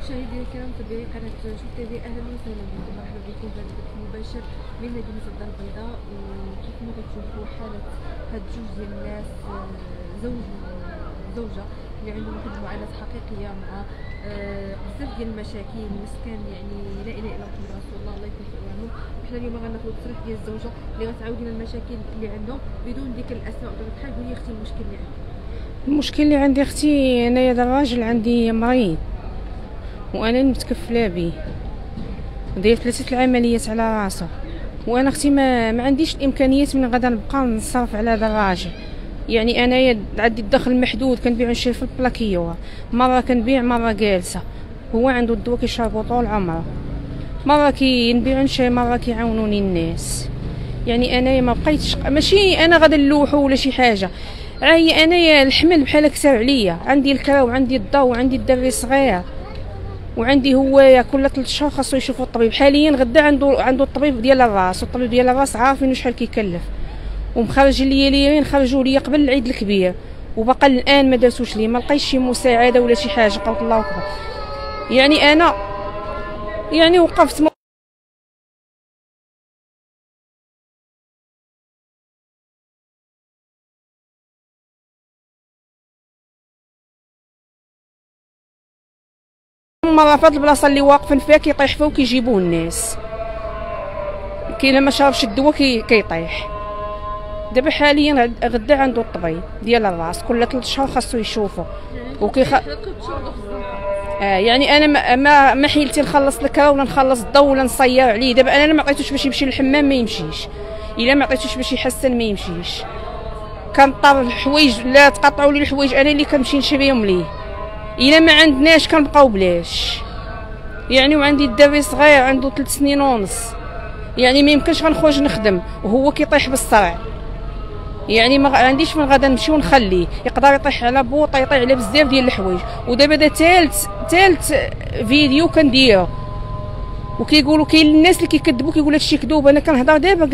مشاهدينا الكرام متابعي قناة شوف تيفي، اهلا وسهلا بكم، مرحبا بكم في هذا البث المباشر من مدينة الدار البيضاء. وكيف ما كتشوفوا حالة هاد جوج ديال الناس، زوج وزوجة اللي عندهم واحد المعاناة حقيقية مع بزاف ديال المشاكل، مسكن يعني لا اله الا محمد رسول الله، الله يكون في عونهم. وحنا اليوم غناخذ التصريح ديال الزوجة اللي غتعاود لنا المشاكل اللي عندهم بدون ذكر الاسماء وطبيعة الحال. قولي اختي المشكل اللي عندك. المشكل اللي عندي اختي، انايا الراجل عندي مريض وانا متكفله به، داير 3 العمليات على راسه، وانا اختي ما عنديش الامكانيات من غدا نبقى نصرف على هذا الراجل. يعني انايا عندي الدخل محدود، كنبيع نشري في البلاكيوه، مره كنبيع مره جالسه، هو عنده الدواء كيشربو طول عمره، مره كنبيع نشري مره كيعاونوني الناس. يعني انايا ما بقيتش، ماشي انا غادا نلوحو ولا شي حاجه، راهي انايا الحمل بحال كسر عليا، عندي الكرا وعندي الضو وعندي الدري صغير وعندي هوايه كل 3 شهور خاصو يشوفوا الطبيب. حاليا غدا عنده الطبيب ديال الراس، والطبيب ديال الراس عارفين شحال كيكلف، ومخرج ليا ليرين خرجوا ليا قبل العيد الكبير، وبقى الان ما دارتوش لي، ما لقيتش شي مساعده ولا شي حاجه. قلت الله اكبر، يعني انا يعني وقفت مره في هاد البلاصه اللي واقفين فيها كيطيح فيها وكيجيبوه الناس، كاين ما شربش الدواء كيطيح. دابا حاليا غدا عنده الطبيب ديال الراس، كل 3 شهور خاصو يشوفه يعني انا ما حيلتي نخلص الكرا ولا نخلص الضو ولا نصير عليه. دابا انا ما عطيتوش باش يمشي للحمام ما يمشيش، الا ما عطيتوش باش يحسن ما يمشيش. كنضطر الحوايج لا تقطعوا لي الحوايج انا اللي كنمشي نشريهم ليه، الا ما عندناش كنبقاو بلاش. يعني وعندي الدري صغير عنده 3 سنين ونص، يعني ما يمكنش غنخرج نخدم وهو كيطيح بالصرع. يعني ما عنديش من غدا نمشي ونخليه، يقدر يطيح على بوطه، يطيح على بزاف ديال الحوايج. ودابا دا ثالث فيديو كنديرو، وكيقولوا كاين الناس اللي كيكذبوا كيقول هادشي كذوب. انا كنهضر دابا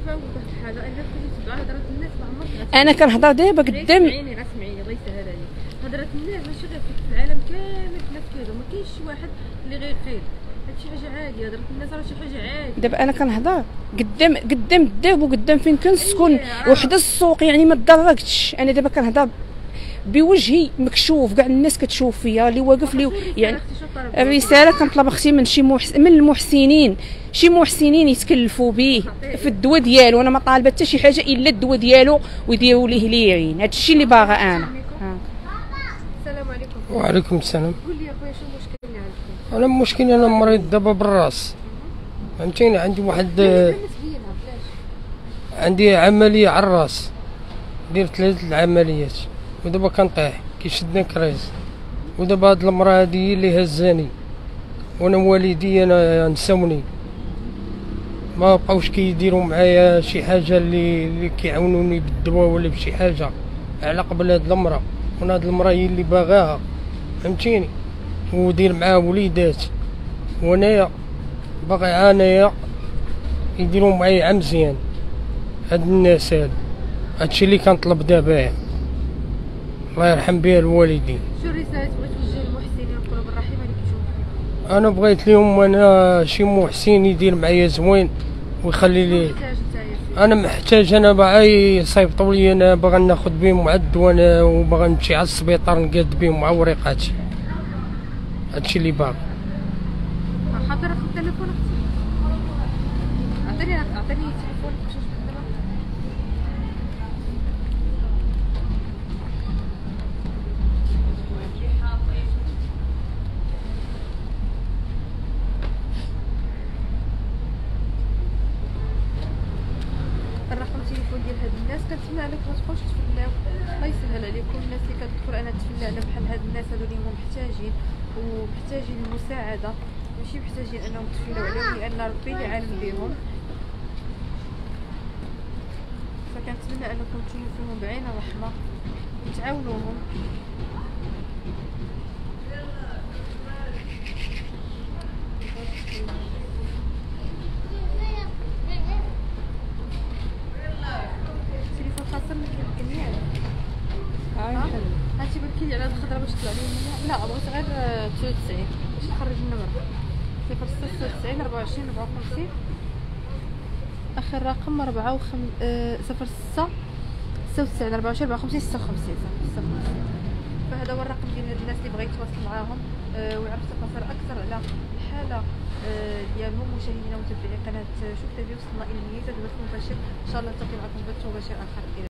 انا كنهضر دابا قدام. اسمعيني الله يسهل عليك، هضره الناس ماشي غير في العالم كامل الناس كيهضروا، ما كاينش شي واحد اللي غيقيل. هادشي حاجه عاديه، هضره الناس راه شي حاجه عاديه. دابا انا كنهضر قدام الداب وقدام فين كنسكن وحده السوق، يعني ما تدرجتش. انا دابا كنهضر بوجهي مكشوف، كاع الناس كتشوف فيا اللي واقف لي. يعني الرساله كنطلب اختي من من المحسنين، شي محسنين يتكلفوا به في الدواء ديالو. انا ما طالبه حتى شي حاجه الا الدواء ديالو ويديروا ليه ليرين، هذا الشيء اللي باغا انا. السلام عليكم. وعليكم السلام. قول لي اخويا شنو المشكل اللي عندك؟ انا مشكلي انا مريض دابا بالراس، فهمتيني. عندي واحد عندي عمليه على الراس، درت 3 العمليات ودابا كنطيح كيشدني كريز. ودابا هاد المراه هادي هي اللي هزاني، وانا والدي انا نساوني، ما بقاوش كيديروا معايا شي حاجه اللي كيعاونوني بالدواء ولا بشي حاجه على قبل هاد المراه. وانا هاد المراه هي اللي باغاها، فهمتيني، ودير معاه وليدات، وانايا باغي انايا يديروا معايا مزيان. هاد الناس هادشي اللي كنطلب دابا، الله يرحم بها الوالدين. شو الرساله بغيت توجه للمحسنين القلوب الرحيمه اللي كيشوفوا؟ انا بغيت لهم انا شي محسن يدير معايا زوين ويخلي لي. انا محتاج، انا باغي يصيفطوا لي، انا باغي ناخذ بهم معد، وانا وباغي نمشي على السبيطار نقاد بهم مع وريقاتي. هادشي اللي باغي. حاضر رقم التليفون اختي، اعطيني تليفونك باش نشوف الرقم التليفون ديال هاد الناس. كنتمنى عليك ما تبقاوش تفلاو، الله يسهل عليكم. الناس اللي كتدخل انا نتفلى على بحال هاد الناس هادو اللي هما محتاجين ومحتاجين المساعده، ماشي محتاجين انهم تفلاو عليهم، لان ربي اللي عالم بهم. فكنتمنى انكم تشوفوهم بعين الرحمه وتعاونوهم. تليفون خاصه ما كيمكن ياك هاتي بالكي على الخضره باش تطلع لي. لا بغيت غير 92 باش نخرج النمره 0696 24 54 اخر رقم 06 96 24 54 56. فهذا هو الرقم ديال الناس اللي بغيت يتواصل معاهم ويعرف تفاصيل اكثر على الحاله ديالهم. مشاهدينا ومتابعي قناه شوف تي في، وصلنا الى نهايه هذا البث المباشر. ان شاء الله نلتقي معكم بث مباشر اخر.